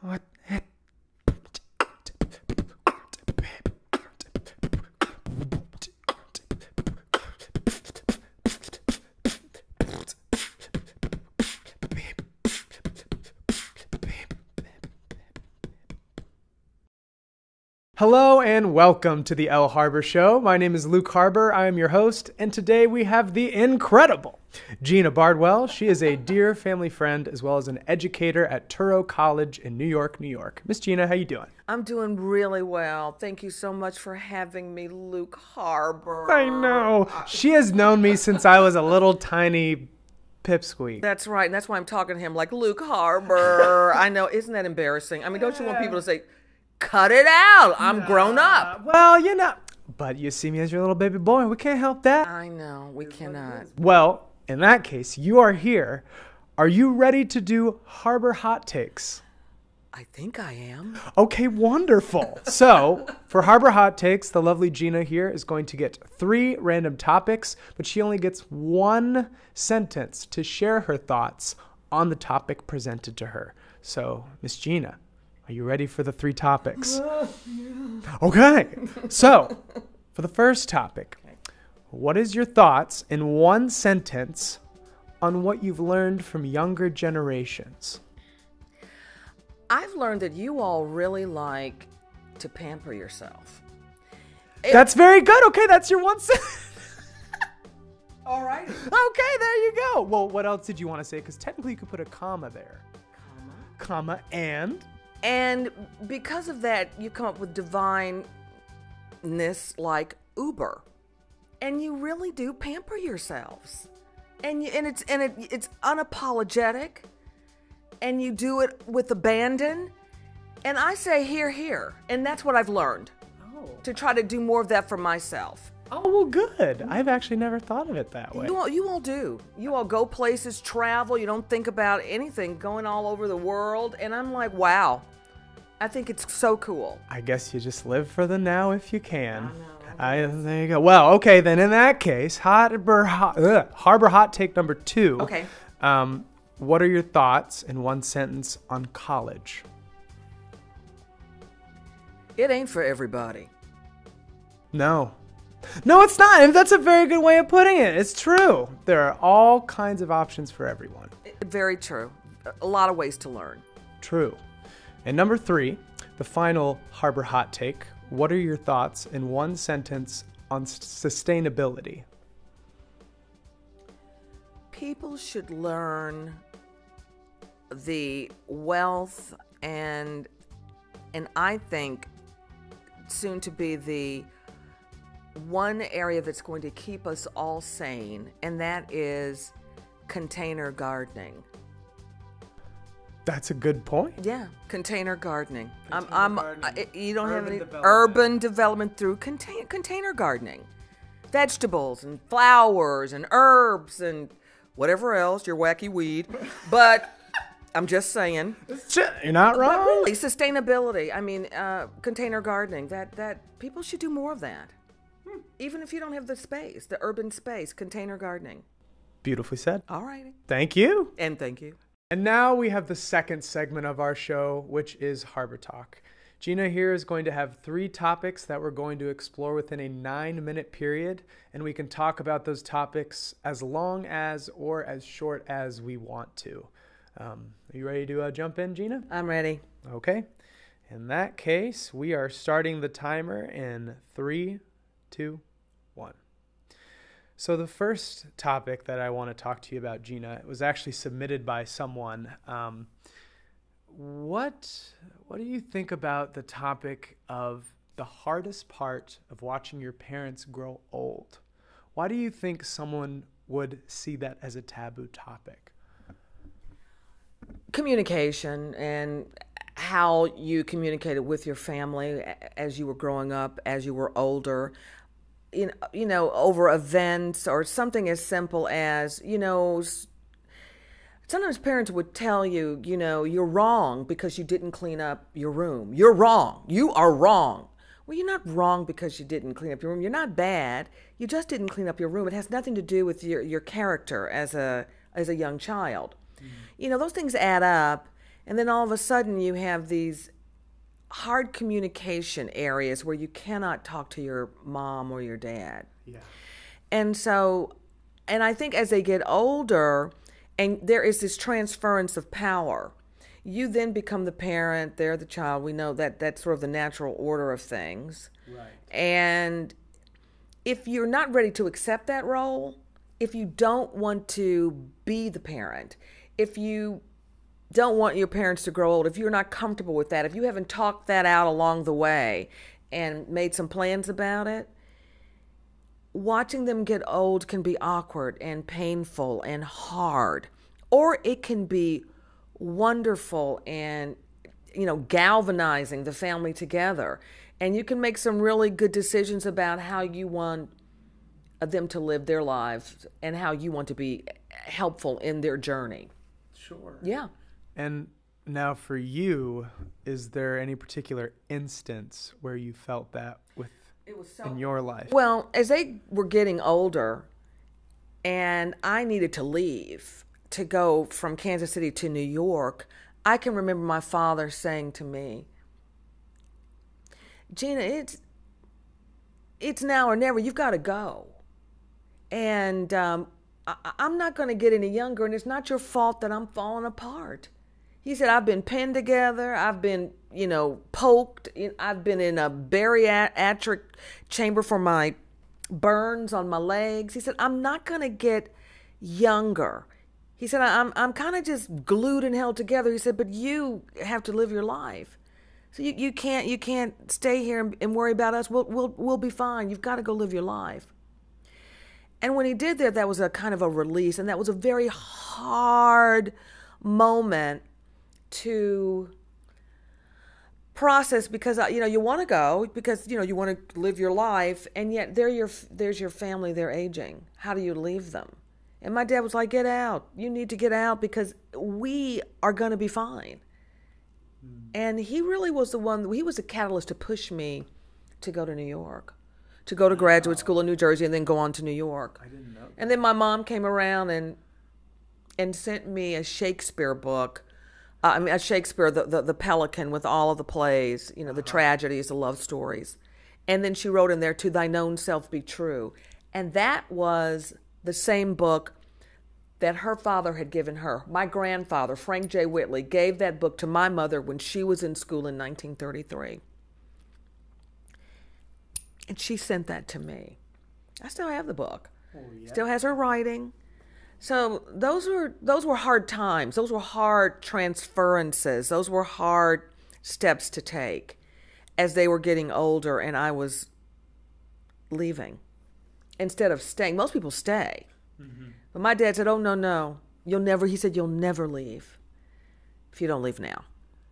Hello and welcome to the Lharbur Show. My name is Luke Harbur. I am your host, and today we have the incredible Gena Bardwell. She is a dear family friend as well as an educator at Touro College in New York, New York. Miss Gena, how you doing? I'm doing really well. Thank you so much for having me, Luke Harbur. I know. She has known me since I was a little tiny pipsqueak. That's right, and that's why I'm talking to him like Luke Harbur. I know, isn't that embarrassing? I mean, don't you want people to say, cut it out, I'm grown up. Well, you know, but you see me as your little baby boy. We can't help that. I know, we cannot. Well, in that case, you are here. Are you ready to do Harbur Hot Takes? I think I am. Okay, wonderful. So, for Harbur Hot Takes, the lovely Gena here is going to get 3 random topics, but she only gets 1 sentence to share her thoughts on the topic presented to her. So, Miss Gena, are you ready for the 3 topics? Okay. So, for the first topic, what is your thoughts in 1 sentence on what you've learned from younger generations? I've learned that you all really like to pamper yourself. That's very good. Okay, that's your 1 sentence. All right. Okay, there you go. Well, what else did you want to say? Because technically you could put a comma there. Comma, and? And because of that, you come up with divineness like Uber. And you really do pamper yourselves. And it's unapologetic. And you do it with abandon. And I say here, here. And that's what I've learned. To try to do more of that for myself. Oh, well, good. I've actually never thought of it that way. You all do. You all go places, travel. You don't think about anything, going all over the world. And I'm like, wow. I think it's so cool. I guess you just live for the now if you can. There you go. Well, okay, then in that case, Harbur Hot Take number 2. Okay. What are your thoughts in 1 sentence on college? It ain't for everybody. No, it's not. And that's a very good way of putting it. It's true. There are all kinds of options for everyone. Very true. A lot of ways to learn. True. And number 3, the final Harbur Hot Take. What are your thoughts in 1 sentence on sustainability? People should learn the wealth and I think soon to be the one area that's going to keep us all sane, and that is container gardening. That's a good point. Yeah, container gardening. You don't have any development. Urban development through container gardening. Vegetables and flowers and herbs and whatever else, your wacky weed. But I'm just saying. You're not wrong. But really, sustainability. I mean, container gardening. That people should do more of that. Even if you don't have the space, the urban space, container gardening. Beautifully said. All righty. Thank you. And thank you. And now we have the second segment of our show, which is Harbur Talk. Gena here is going to have 3 topics that we're going to explore within a 9-minute period, and we can talk about those topics as long as or as short as we want to. Are you ready to jump in, Gena? I'm ready. Okay. In that case, we are starting the timer in 3, 2, 1. So the first topic that I want to talk to you about, Gena, was actually submitted by someone. What do you think about the topic of the hardest part of watching your parents grow old? Why do you think someone would see that as a taboo topic? Communication and how you communicated with your family as you were growing up, as you were older. You know, over events or something as simple as, sometimes parents would tell you, you're wrong because you didn't clean up your room. You're wrong. You are wrong. Well, you're not wrong because you didn't clean up your room. You're not bad. You just didn't clean up your room. It has nothing to do with your character as a young child. Mm-hmm. Those things add up. And then all of a sudden you have these hard communication areas where you cannot talk to your mom or your dad. Yeah. And so, and I think as they get older, and there is this transference of power, you then become the parent, they're the child. We know that that's sort of the natural order of things. Right. And if you're not ready to accept that role, if you don't want to be the parent, if you don't want your parents to grow old, if you're not comfortable with that, if you haven't talked that out along the way and made some plans about it, watching them get old can be awkward and painful and hard. Or it can be wonderful and, galvanizing the family together. And you can make some really good decisions about how you want them to live their lives and how you want to be helpful in their journey. Sure. Yeah. And now for you, is there any particular instance where you felt that in your life? Well, as they were getting older and I needed to leave to go from Kansas City to New York, I can remember my father saying to me, Gena, it's now or never. You've got to go. And I'm not going to get any younger, and it's not your fault that I'm falling apart. He said, I've been pinned together. I've been, poked. I've been in a bariatric chamber for my burns on my legs. He said, I'm not going to get younger. He said, I'm kind of just glued and held together. He said, but you have to live your life. So you can't stay here and worry about us. We'll be fine. You've got to go live your life. And when he did that was a kind of a release, and that was a very hard moment to process because you want to go because you want to live your life, and yet there's your family, they're aging. How do you leave them? And my dad was like, get out. You need to get out because we are going to be fine. And he really was he was the catalyst to push me to go to New York, to go to graduate school in New Jersey and then go on to New York. I didn't know that. And then my mom came around and sent me a Shakespeare book. A Shakespeare, the Pelican, with all of the plays, the tragedies, the love stories. And then she wrote in there, to thine own self be true. And that was the same book that her father had given her. My grandfather, Frank J. Whitley, gave that book to my mother when she was in school in 1933. And she sent that to me. I still have the book. Oh, yeah. Still has her writing. So those were hard times. Those were hard transferences. Those were hard steps to take as they were getting older and I was leaving instead of staying. Most people stay. Mm-hmm. But my dad said, oh, no. He said, you'll never leave if you don't leave now.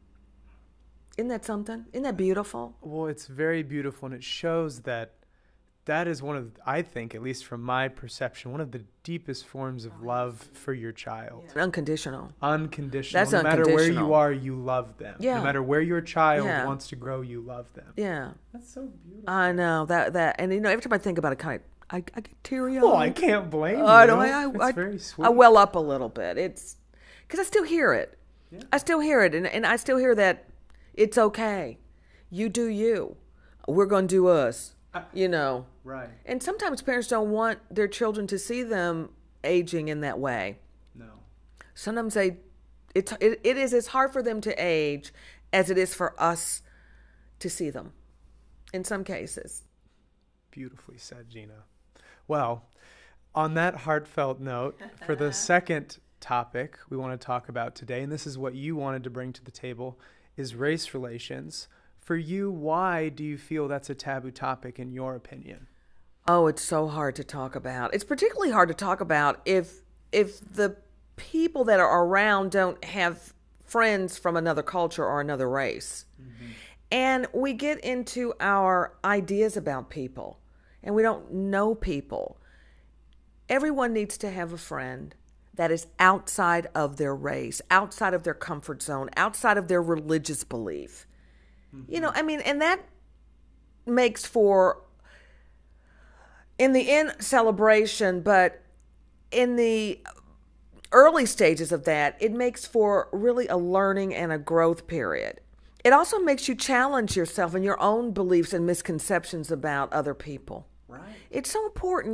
Isn't that something? Isn't that beautiful? Well, it's very beautiful, and it shows that is one of, I think, at least from my perception, one of the deepest forms of love for your child. Yeah. Unconditional. Unconditional. That's no unconditional. Matter where you are, you love them. Yeah. No matter where your child wants to grow, you love them. Yeah. That's so beautiful. I know that, and every time I think about it, I get teary-eyed. Well, I can't blame you. It's very sweet. I well up a little bit. It's because I still hear it. Yeah. I still hear it, and I still hear that it's okay. You do you. We're going to do us. Right. And sometimes parents don't want their children to see them aging in that way. No. Sometimes it is as hard for them to age as it is for us to see them in some cases. Beautifully said, Gena. Well, on that heartfelt note, for the second topic we want to talk about today, and this is what you wanted to bring to the table, is race relations. For you, why do you feel that's a taboo topic in your opinion? Oh, it's so hard to talk about. It's particularly hard to talk about if the people that are around don't have friends from another culture or another race. Mm-hmm. And we get into our ideas about people, and we don't know people. Everyone needs to have a friend that is outside of their race, outside of their comfort zone, outside of their religious belief. Mm-hmm. And that makes for, in the end, celebration, but in the early stages of that, it makes for really a learning and a growth period. It also makes you challenge yourself and your own beliefs and misconceptions about other people. Right. It's so important,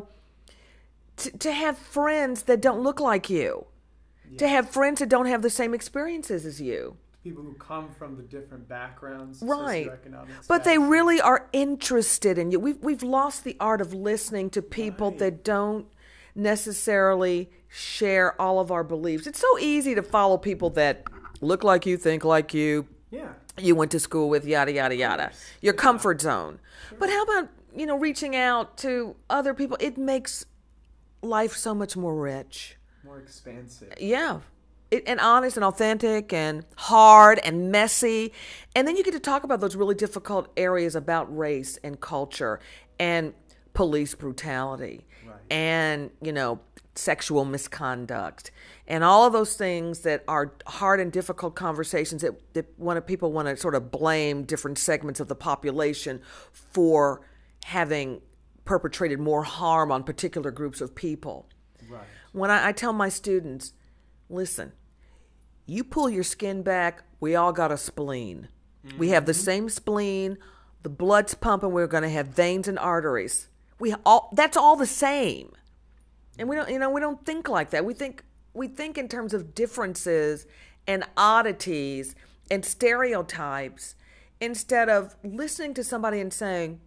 to have friends that don't look like you, to have friends that don't have the same experiences as you. People who come from the different backgrounds, right? Socioeconomic but they status. really are interested in you. We've lost the art of listening to people Right. that don't necessarily share all of our beliefs. It's so easy to follow people that look like you, think like you, Yeah. you went to school with, yada, yada, yada. Your comfort zone. But how about, reaching out to other people? It makes life so much more rich. More expansive. Yeah. And honest and authentic and hard and messy. And then you get to talk about those really difficult areas about race and culture and police brutality. Right. And, sexual misconduct and all of those things that are hard and difficult conversations that people want to sort of blame different segments of the population for having perpetrated more harm on particular groups of people. Right. When I tell my students, listen, you pull your skin back, we all got a spleen. Mm-hmm. We have the same spleen, the blood's pumping, we're going to have veins and arteries. That's all the same. And we don't think like that. We think in terms of differences and oddities and stereotypes instead of listening to somebody and saying,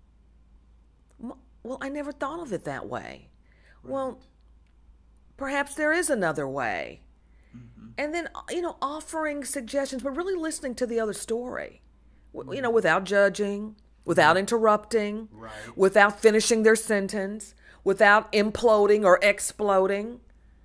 well, I never thought of it that way. Right. Well, perhaps there is another way. Mm-hmm. And then, offering suggestions, but really listening to the other story, without judging, without interrupting, right. without finishing their sentence, without imploding or exploding.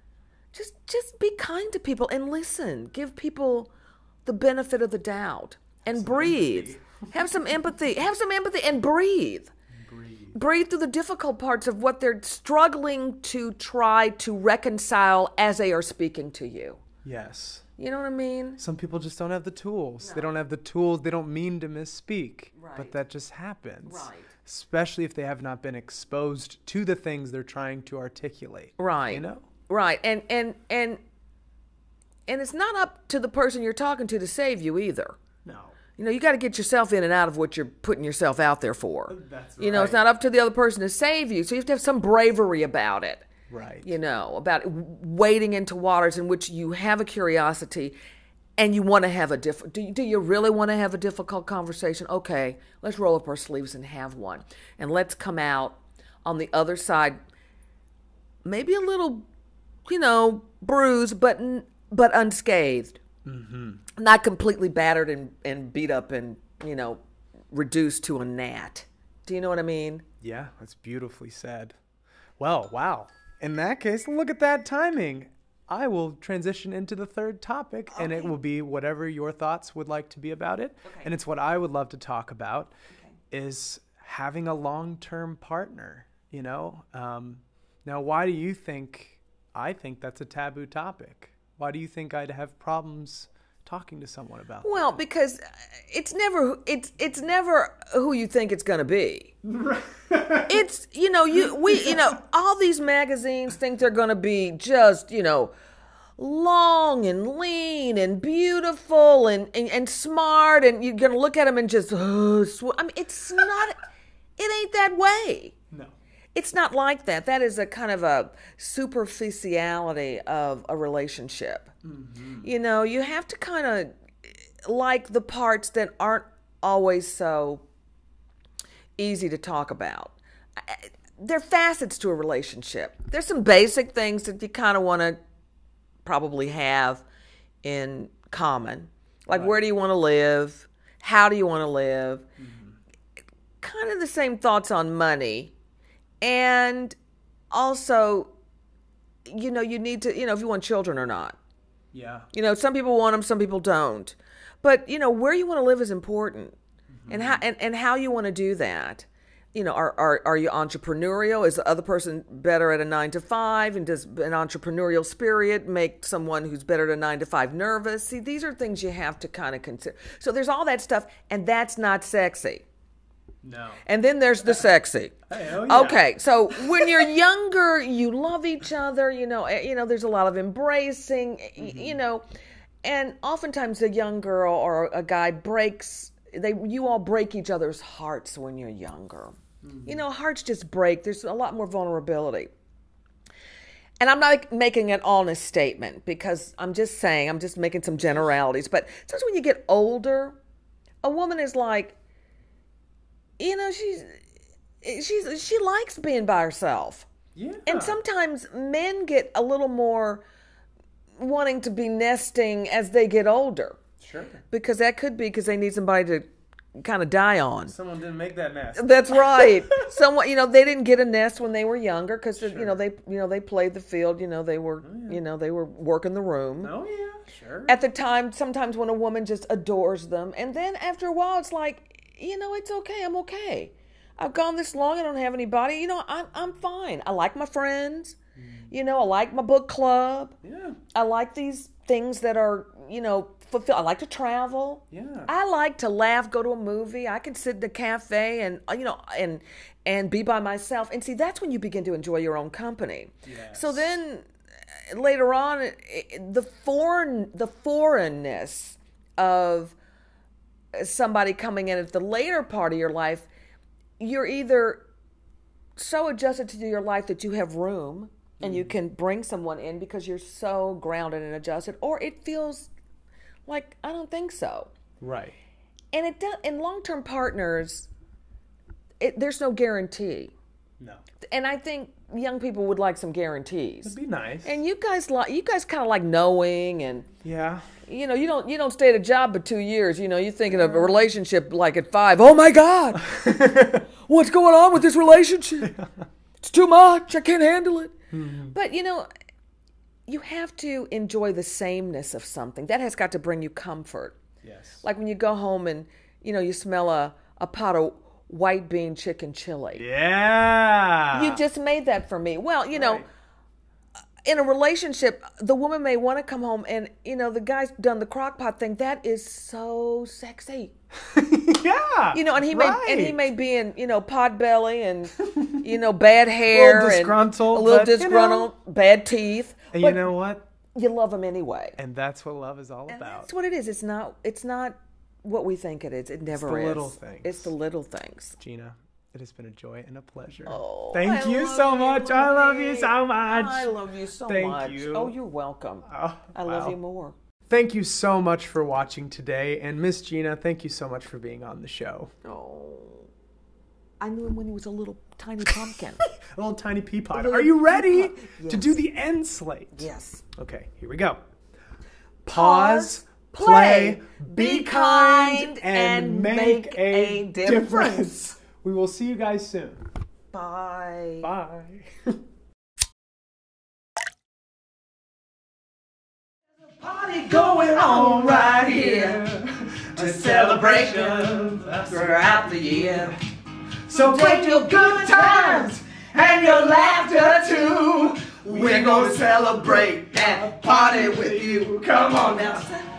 Just be kind to people and listen. Give people the benefit of the doubt and breathe. Have some empathy. Have some empathy and breathe. Breathe through the difficult parts of what they're struggling to try to reconcile as they are speaking to you. Yes. You know what I mean? Some people just don't have the tools. No. They don't have the tools. They don't mean to misspeak. Right. But that just happens. Right. Especially if they have not been exposed to the things they're trying to articulate. Right. Right. And it's not up to the person you're talking to save you either. No. You got to get yourself in and out of what you're putting yourself out there for. That's right. It's not up to the other person to save you. So you have to have some bravery about it. Right. About wading into waters in which you have a curiosity and you want to have do you really want to have a difficult conversation? Okay, let's roll up our sleeves and have one. And let's come out on the other side, maybe a little, bruised, but unscathed. Mm-hmm. Not completely battered and beat up and, reduced to a gnat. Do you know what I mean? Yeah, that's beautifully said. Well, wow. In that case, look at that timing. I will transition into the third topic, and it will be whatever your thoughts would like to be about it. Okay. And it's what I would love to talk about is having a long-term partner, Now, why do you think I think that's a taboo topic? Why do you think I'd have problems talking to someone about that? Well, because it's never who you think it's going to be. It's, all these magazines think they're going to be just, long and lean and beautiful and smart, and you're going to look at them and just, it's not, it ain't that way. No. It's not like that. That is a kind of a superficiality of a relationship. Mm-hmm. You have to kind of like the parts that aren't always so easy to talk about. They're facets to a relationship. There's some basic things that you kind of want to probably have in common. Like, right. Where do you want to live? How do you want to live? Mm-hmm. Kind of the same thoughts on money. And also, you need to, if you want children or not. Yeah. Some people want them, some people don't. But, where you want to live is important. Mm-hmm. And how you want to do that. Are you entrepreneurial? Is the other person better at a 9-to-5? And does an entrepreneurial spirit make someone who's better at a 9-to-5 nervous? See, these are things you have to kind of consider. So there's all that stuff, and that's not sexy. No. And then there's the sexy. Hey, oh yeah. Okay, so when you're younger, you love each other. There's a lot of embracing. And oftentimes a young girl or a guy you all break each other's hearts when you're younger. Hearts just break. There's a lot more vulnerability. And I'm not making an honest statement because I'm just making some generalities. But sometimes when you get older, a woman is like, she likes being by herself. Yeah. And sometimes men get a little more wanting to be nesting as they get older. Sure. Because that could be because they need somebody to kind of die on. Someone didn't make that nest. That's right. Someone, they didn't get a nest when they were younger because Sure. they played the field. They were they were working the room. Oh yeah, sure. At the time, sometimes when a woman just adores them, and then after a while, it's like, it's okay. I'm okay. I've gone this long. I don't have anybody. I'm fine. I like my friends. I like my book club. Yeah. I like these things that are, fulfill. I like to travel. Yeah. I like to laugh, go to a movie. I can sit in a cafe and be by myself. And see, that's when you begin to enjoy your own company. Yes. So then later on, the foreignness of somebody coming in at the later part of your life, you're either so adjusted to your life that you have room and you can bring someone in because you're so grounded and adjusted, or it feels like, I don't think so. Right. And it does, in long-term partners, there's no guarantee. No. And I think young people would like some guarantees. It'd be nice. And you guys kind of like knowing, and yeah. you don't stay at a job for 2 years. You're thinking of a relationship like at 5. Oh my God, what's going on with this relationship? It's too much. I can't handle it. Mm-hmm. But you have to enjoy the sameness of something. That has got to bring you comfort. Yes. Like when you go home and you smell a pot of white bean chicken chili. Yeah. You just made that for me. Well, Right. In a relationship, the woman may want to come home and, the guy's done the crock pot thing. That is so sexy. Yeah. And he right. may be in, pot belly and, bad hair. A little disgruntled. A little disgruntled, bad teeth. And but you know what? You love him anyway. And that's what love is all about. That's what it is. It's not what we think it is. It never is. It's the little things. It's the little things. Gena, it has been a joy and a pleasure. Oh, Thank you so much. I love you so much. I love you so much. Thank you. Oh, you're welcome. Oh, I love you more. Thank you so much for watching today. And Miss Gena, thank you so much for being on the show. Oh, I knew him when he was a little tiny pumpkin. A little tiny pea pod. Are you ready Yes. to do the end slate? Yes. Okay, here we go. Pause, play, be kind, and make a difference. We will see you guys soon. Bye. Bye. Party going on right here. A celebration throughout the year. So take your good times and your laughter too. We're gonna celebrate and party with you. Come on now.